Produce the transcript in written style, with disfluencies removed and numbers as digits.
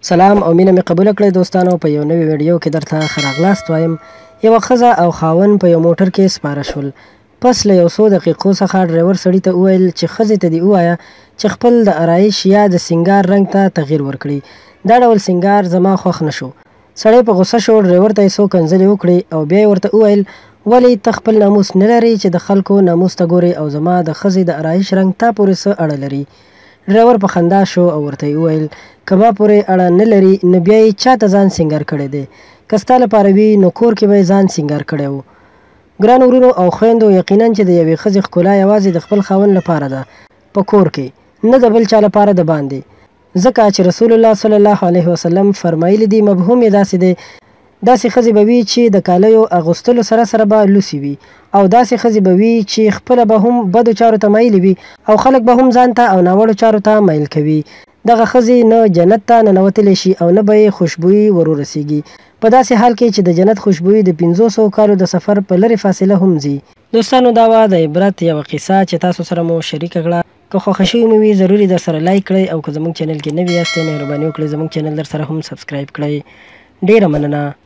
سلام او مینه مې قبول کړئ دوستانو. په یو نوې ویډیو کې درته ښه راغلاست وایم. یوه ښځه او خاوند په یو موټر کې سپاره شول. پس له یو څو دقیقو څخه ډرایور سړي ته وویل چې ښځې ته دې ووایه چې خپل د آرایش یا د سینګار رنګ ته تغییر ورکړي. دا ډول سینګار زما خوښ نه شو. سړی په غوسه شو، ډرایور ته یې څو کنځلې وکړې او بیا یې ورته وویل ولې ته خپل ناموس نه لرې چې د خلکو ناموس ته ګورې او زما د ښځې د آرایش رنګ تا پورې څه اړه لري. ډرایور په خندا شو او ورته یې وویل که ما پورې اړه نه لري نو بیا یې چاته ځان سینګار کړی دی؟ که ستا لپاره وي نو کور کې به یې ځان سینګار کړی و. ګرانو وروڼو او خویندو، یقینا چې د یوې ښځې ښکلا یوازې د خپل خاوند لپاره ده په کور کې، نه د بل چا لپاره د باندې. ځکه چې رسول الله صلی الله علیه وسلم فرمایلی دی، مفهوم یې داسې دی، داسې ښځې به وي چې د کالیو اغوستلو سره سره به لوسې وي، او داسې ښځې به وي چې خپله به هم بدو چارو ته میلې وي او خلک به هم ځان ته او ناوړو چارو ته میل کوي. دغه ښځې نه جنت ته ننوتلی شي او نه به یې خوشبويي ورورسیږي، په داسې حال کې چې د جنت خوشبويي د 500 کالو د سفر په لرې فاصله هم ځي. دوستانو، دا وه د عبرت یوه قصه چې تاسو سره مو شریکه کړه. که خوښه شوې مو وي ضروري در سره لایک کړئ، او که زموږ چینل کې نوي یاستئ مهرباني وکړئ زموږ چینل در سره هم سبسکرایب کړئ. ډیره مننه.